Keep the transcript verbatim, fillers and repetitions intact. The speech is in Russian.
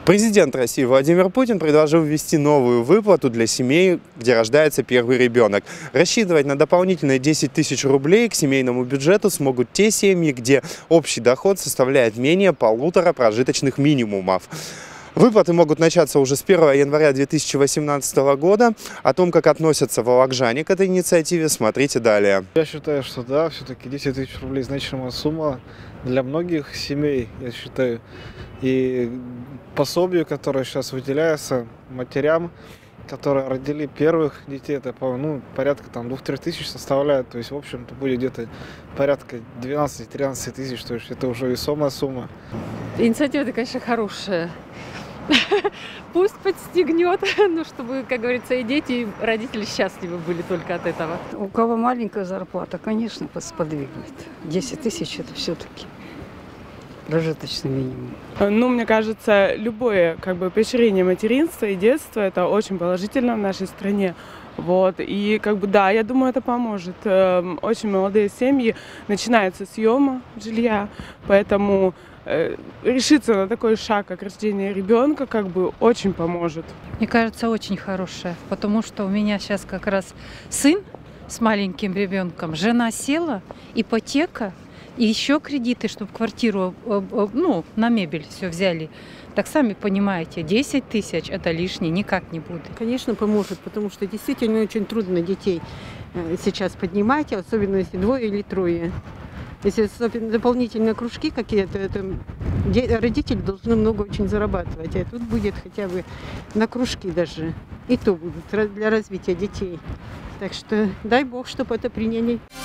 Президент России Владимир Путин предложил ввести новую выплату для семей, где рождается первый ребенок. Рассчитывать на дополнительные десять тысяч рублей к семейному бюджету смогут те семьи, где общий доход составляет менее полутора прожиточных минимумов. Выплаты могут начаться уже с первого января две тысячи восемнадцатого года. О том, как относятся волокжане к этой инициативе, смотрите далее. Я считаю, что да, все-таки десять тысяч рублей значимая сумма для многих семей, я считаю. И пособие, которое сейчас выделяется матерям, которые родили первых детей, это ну, порядка там двух-трех тысяч составляет. То есть, в общем-то, будет где-то порядка двенадцати-тринадцати тысяч, то есть это уже весомая сумма. Инициатива, конечно, хорошая. Пусть подстегнет, ну, чтобы, как говорится, и дети, и родители счастливы были только от этого. У кого маленькая зарплата, конечно, сподвигнет. десять тысяч – это все-таки прожиточный минимум. Ну, мне кажется, любое как бы поощрение материнства и детства – это очень положительно в нашей стране. Вот. И как бы да, я думаю, это поможет. Очень молодые семьи, начинается съема жилья, поэтому решиться на такой шаг, как рождение ребенка, как бы очень поможет. Мне кажется, очень хорошая, потому что у меня сейчас как раз сын с маленьким ребенком, жена села, ипотека и еще кредиты, чтобы квартиру, ну, на мебель все взяли. Так сами понимаете, десять тысяч это лишнее никак не будет. Конечно, поможет, потому что действительно очень трудно детей сейчас поднимать, особенно если двое или трое. Если особенно дополнительные кружки какие-то, это родители должны много очень зарабатывать. А тут будет хотя бы на кружки даже. И то будет для развития детей. Так что дай Бог, чтобы это приняли.